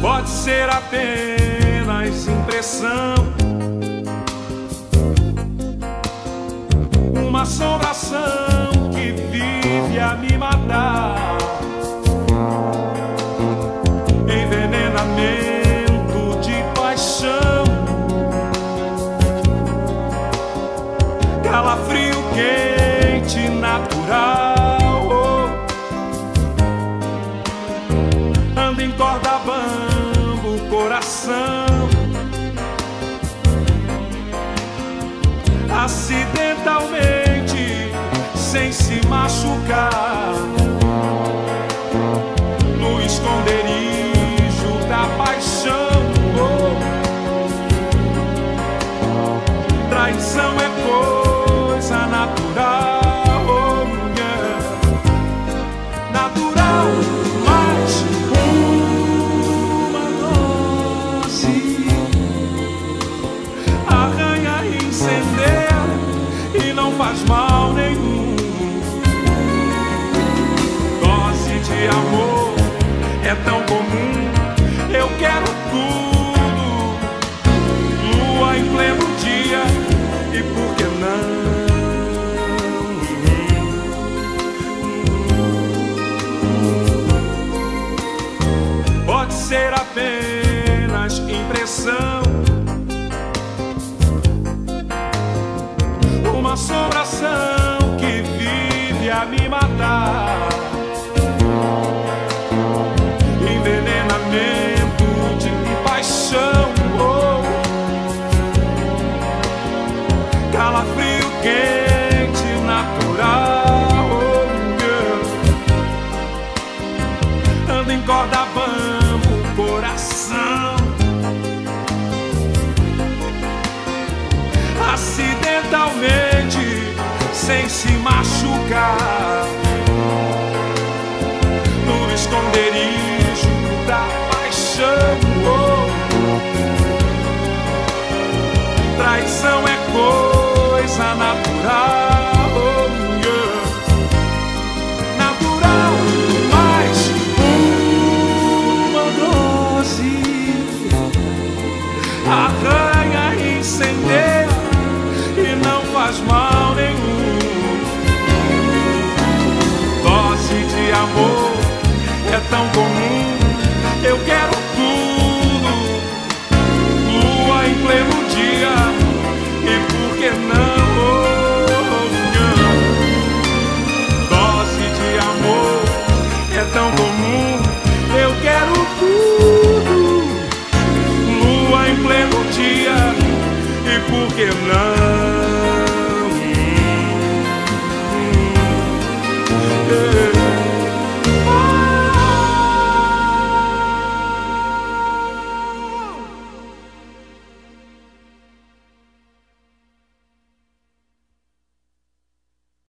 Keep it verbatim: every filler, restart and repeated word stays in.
Pode ser apenas impressão, uma assombração que vive a me matar. Envenenamento de paixão, calafrio quente natural. Oh. Anda em corda bamba o coração, acidentalmente, sem se machucar, no esconderijo da paixão. Oh. Traição é coisa natural, oh, yeah. Natural, mas uma dose arranha e incendeia e não faz mal nenhum. Dose de amor é tão comum, eu quero tudo. Lua em pleno dia, e por que não? Pode ser apenas impressão, uma assombração que vive a me matar. Envenenamento de paixão, oh. Calafrio quente natural, oh, yeah. Anda em corda bamba o coração, acidentalmente, sem se machucar, no esconderijo da paixão. Oh. Traição é coisa natural, oh, yeah. Natural, mas uma dose arranha e incendeia e não faz mal nenhum. Dose de amor é tão comum, eu quero tudo. Lua em pleno dia, e por que não? Oh, yeah. Dose de amor é tão comum, eu quero tudo. Lua em pleno dia, e por que não?